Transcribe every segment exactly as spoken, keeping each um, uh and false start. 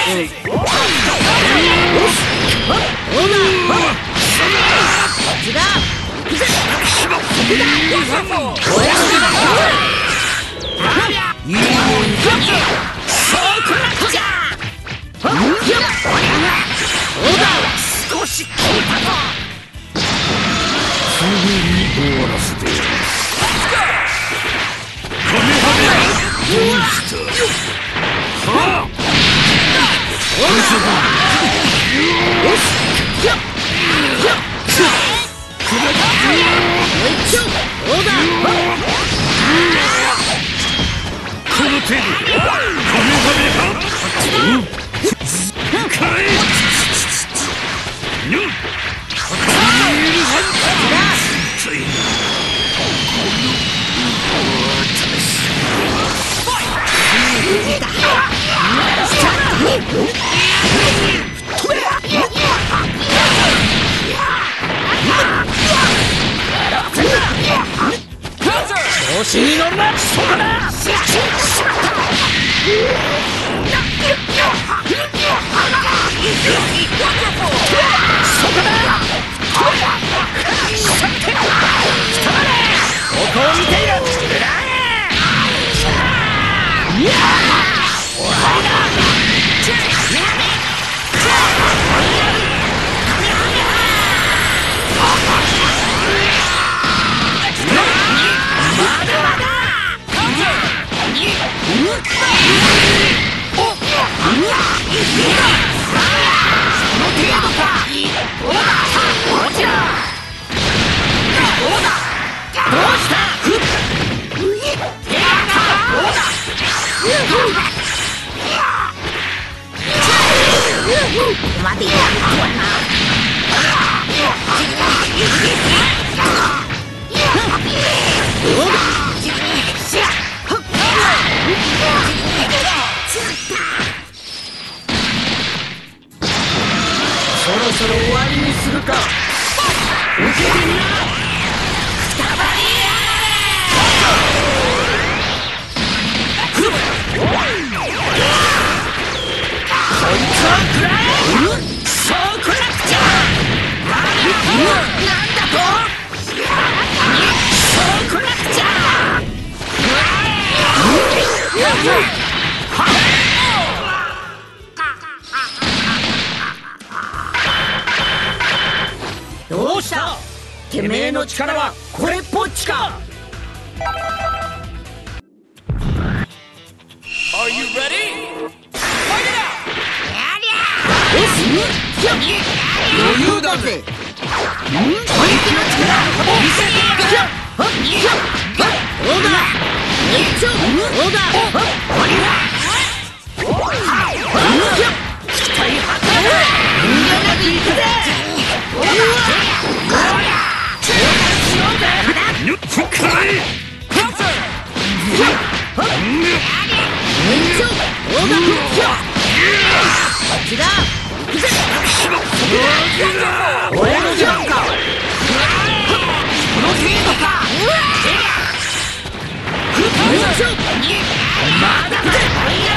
少し効いたぞ。すぐに終わらせてやる。カメハメどうしたはあよしこの程度でカメハメはかえ調子に乗るな。そこだ。そこだ。ここを見ていろ。待てよ。そろそろ終わりにするか。受けてみな。くたばりやこいつを食らえ。そうこなくちゃ。なんだと。そうこなくちゃ。どうした。てめえの力はこれっぽっちか。 Are you ready? Fight it out! 余裕だぜ。本気の力見せてやる。オーダー。オーダー。期待はかる。人形なくいくぜ。オーダー。しようぜ。ぬっつかい。カウンター。オーダー。こっちだ。俺のジャンか。この程度か。まだまだ。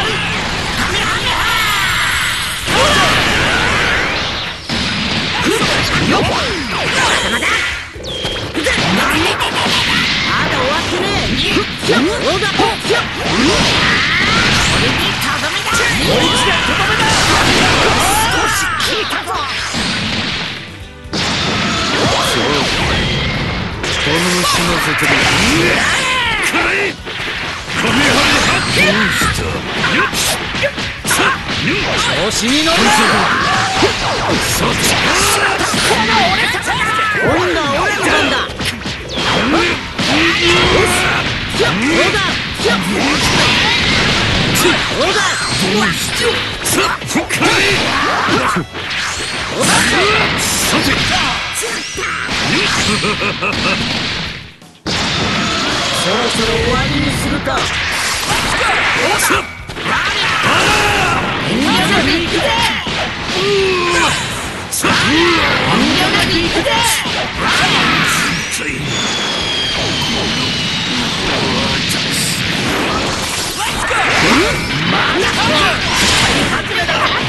まだ終わってねえ。オーダー。これにとどめだ。もう一度とどめだ。少し効いたぞ。楽しませてる。かい。カメハメどうした。よっしゃ。調子に乗るな。そっちか。この俺たちだ。今度は俺の番だ。オーダー。オーダー。どうしよう。さあ、深い。オーダー。さて。そろそろ終わりにするか。オーダー。人形なく行くぜ。人形なく行くぜ。まだ。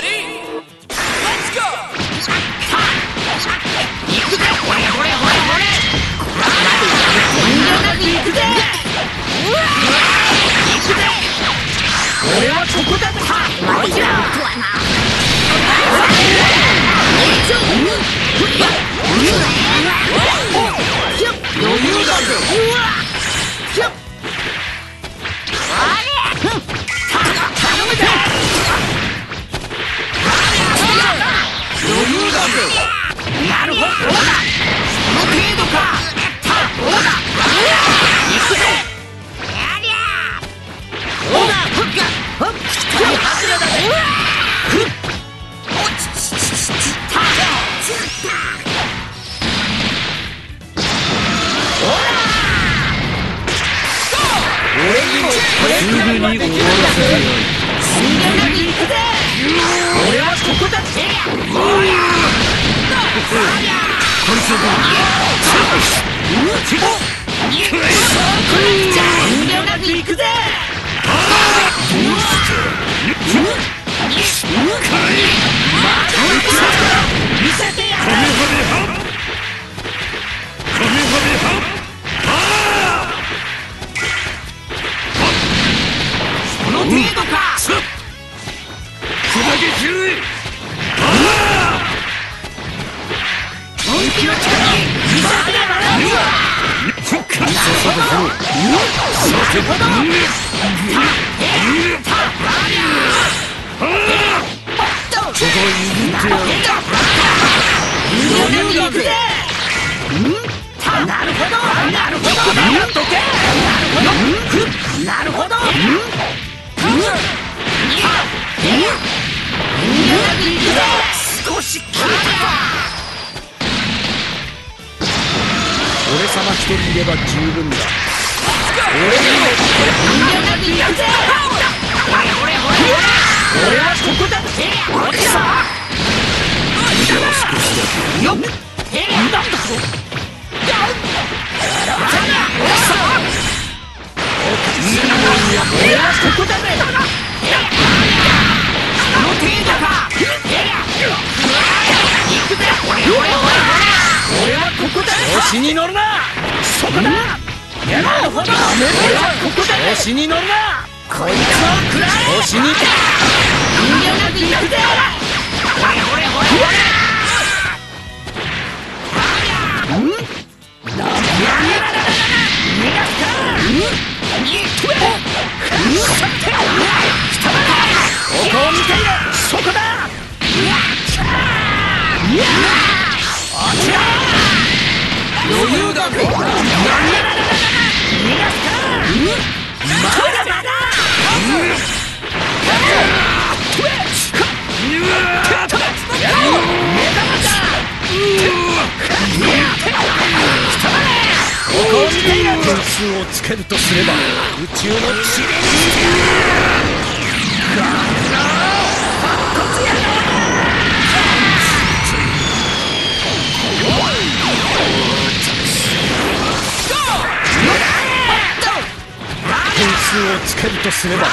俺はここだぞ。待てよ。余裕だぜ。頼むぜ。余裕だぜ。なるほど。その程度か。どうだ。行くぜ。やりゃ。どうだ。ふっか。ふっ。外れだぜ。ふっ。おちちちちち。た。つった。俺にもこれすぐに終わらせてよい。水源だけ行くぜ。俺はここだって。こいつだ。水源だけ行くぜ。見せてやる。その程度か。 砕け散れ。 本気の力見せてやる。なるほど。なるほど。やっとけ。なるほど。少し効いたか。 俺様一人いれば十分だ。 俺にも人間なんていらんぜ。ほれほれほれほれ。俺はここだって。こっちだ。よっ。なんだと。俺はここだぜ。この程度か。行くぜ。ほれほれほれ。俺はここだ。 調子に乗るな。 そこだ。なるほど。俺はここだ。 調子に乗るな。 こいつを食らえ。 調子に。 人間なんて行くぜ。ほれほれほれほれ。逃がすか。ここを見ている。そこだ。余裕だぜ。逃がすか。まだまだ。 点数をつけるとすれば宇宙の地で点数をつけるとすれば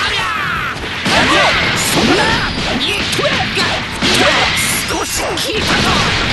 そんな少し効いたぞ。